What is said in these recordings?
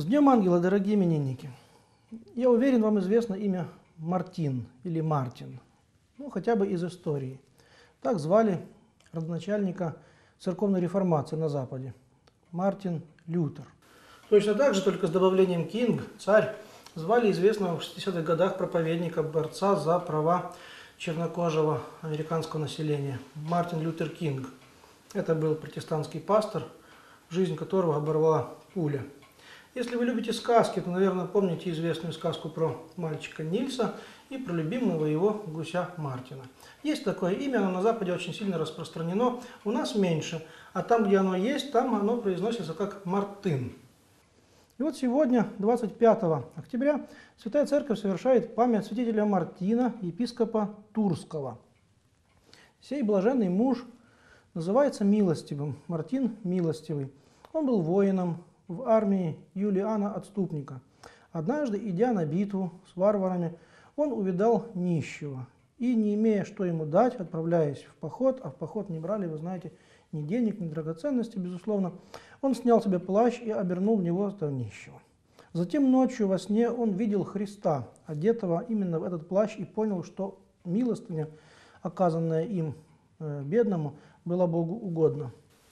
С Днем Ангела, дорогие именинники! Я уверен, вам известно имя Мартин или Мартин, ну хотя бы из истории. Так звали родоначальника церковной реформации на Западе, Мартин Лютер. Точно так же, только с добавлением Кинг, царь, звали известного в 60-х годах проповедника, борца за права чернокожего американского населения, Мартин Лютер Кинг. Это был протестантский пастор, жизнь которого оборвала пуля. Если вы любите сказки, то, наверное, помните известную сказку про мальчика Нильса и про любимого его гуся Мартина. Есть такое имя, оно на Западе очень сильно распространено, у нас меньше, а там, где оно есть, там оно произносится как Мартын. И вот сегодня, 25 октября, Святая Церковь совершает память святителя Мартина, епископа Турского. Сей блаженный муж называется милостивым, Мартин милостивый. Он был воином в армии Юлиана Отступника. Однажды, идя на битву с варварами, он увидал нищего. И, не имея что ему дать, отправляясь в поход, а в поход не брали, вы знаете, ни денег, ни драгоценностей, безусловно, он снял себе плащ и обернул в него этого нищего. Затем ночью во сне он видел Христа, одетого именно в этот плащ, и понял, что милостыня, оказанная им бедному, была Богу угодна.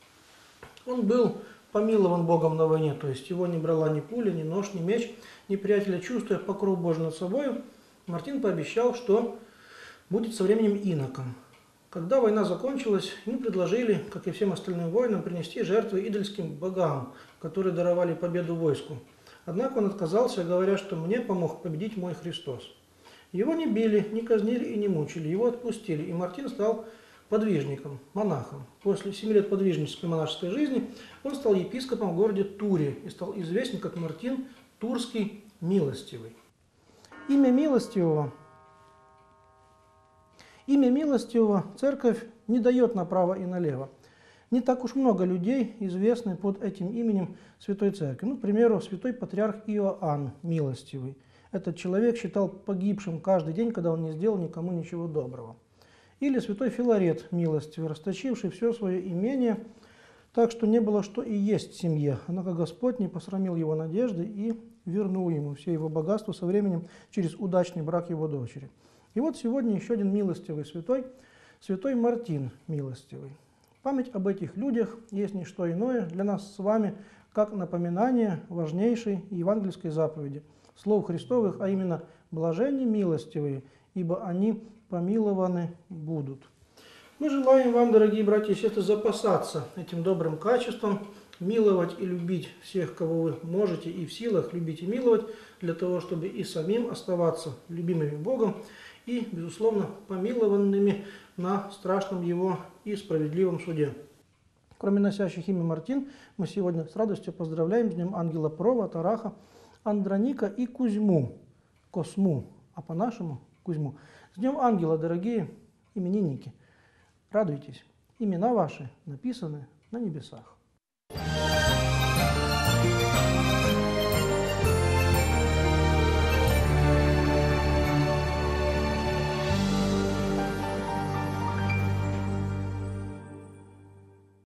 Он был помилован Богом на войне, то есть его не брала ни пуля, ни нож, ни меч, ни приятеля. Чувствуя покров Божий над собой, Мартин пообещал, что будет со временем иноком. Когда война закончилась, ему предложили, как и всем остальным воинам, принести жертвы идольским богам, которые даровали победу войску. Однако он отказался, говоря, что мне помог победить мой Христос. Его не били, не казнили и не мучили, его отпустили, и Мартин стал подвижником, монахом. После 7 лет подвижнической монашеской жизни он стал епископом в городе Туре и стал известен как Мартин Турский Милостивый. Имя милостивого церковь не дает направо и налево. Не так уж много людей известны под этим именем Святой Церкви. Ну, к примеру, святой патриарх Иоанн Милостивый. Этот человек считал погибшим каждый день, когда он не сделал никому ничего доброго. Или святой Филарет Милостивый, расточивший все свое имение, так что не было что и есть в семье. Однако Господь не посрамил его надежды и вернул ему все его богатства со временем через удачный брак его дочери. И вот сегодня еще один милостивый святой, святой Мартин Милостивый. Память об этих людях есть не что иное для нас с вами, как напоминание важнейшей евангельской заповеди, слов Христовых, а именно «блаженни милостивые, ибо они помилованы будут». Мы желаем вам, дорогие братья и сестры, запасаться этим добрым качеством, миловать и любить всех, кого вы можете и в силах любить и миловать, для того, чтобы и самим оставаться любимыми Богом и, безусловно, помилованными на страшном Его и справедливом суде. Кроме носящих имя Мартин, мы сегодня с радостью поздравляем с Днем Ангела Прова, Тараха, Андроника и Кузьму, Косму, а по-нашему Кузьму. С Днем Ангела, дорогие именинники! Радуйтесь, имена ваши написаны на небесах.